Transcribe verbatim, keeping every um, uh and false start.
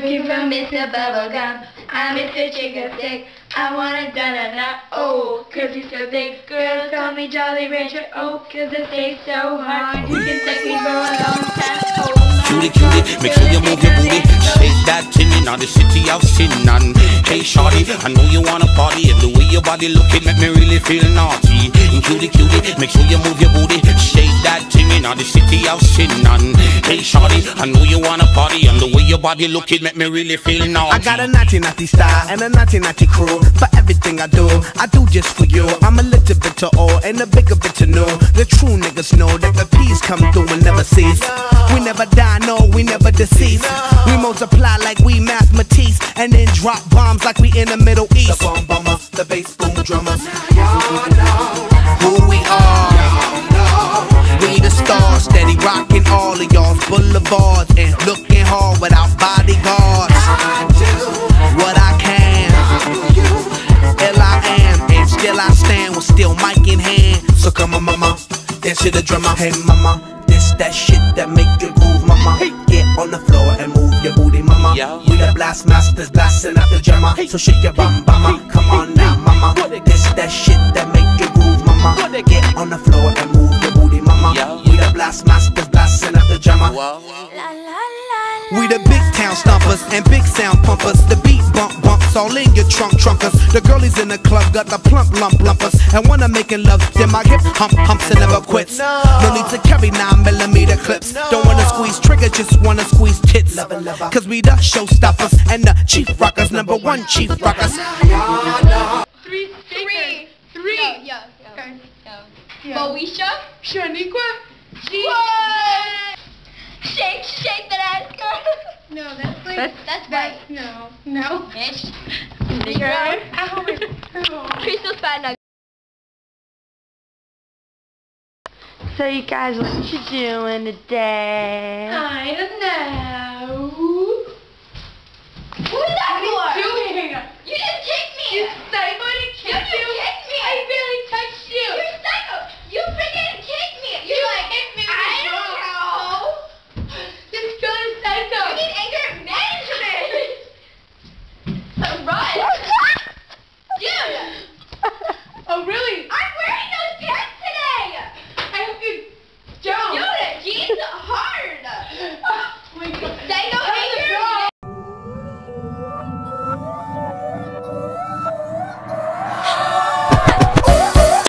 looking for Mister Bubblegum. I'm Mister Chicken Stick. I wanna da-da-da, oh, cause he's so thick. Girls call me Jolly Rancher, oh, cause the steak's so hard. You can take me for a long time, oh. Cutie, cutie, make sure you move your booty. Shake that tin in the city of sin. And hey shorty, I know you wanna party, and the way your body looking make me really feel naughty. And cutie, cutie, make sure you move your booty. Shake that tin in the city of sin. And hey shorty, I know you wanna party, and the way your body looking make me really feel naughty. I got a naughty naughty style and a naughty naughty crew. For everything I do, I do just for you. I'm a little bit to all and a bigger bit to know. The true niggas know that the peace come through and never cease. We never die, no, we never decease. We multiply like we mathematics, and then drop bombs like we in the Middle East. The bomb bomber, the bass boom drummers. Y'all know who we are. We the stars, steady rocking all of y'all's boulevards and looking hard without bodyguards. I do what I can. Ill I am, and still I stand with still mic in hand. So come on, mama, dance to the drummer. Hey, mama, this that shit that make you groove, mama. Get on the floor and move your booty, mama. We the blast masters, blasting out the drummer. So shake your bum, mama. Come on now, mama. This that shit that make you groove, mama. Get on the floor and move your booty, mama. We the blast masters, blasting out the drummer. We the big town stompers and big sound pumpers. The beat bump bumps all in your trunk trunkers. The girlies in the club got the plump lump lumpers. And when I'm making love, then my hip hump humps and never quits. No need to carry nine millimeter clips. Don't wanna squeeze trigger, just wanna squeeze tits. Cause we the showstoppers and the chief rockers, number one chief rockers. Three, three, three. Yeah, yeah, yeah. Okay. Yeah. Moesha, Shaniqua, G. shake, shake that ass, girl. No, that's like That's, that's right. no, no. Bitch. Nigger. Oh, Crystal's fat. So you guys, what you doing today? I don't know.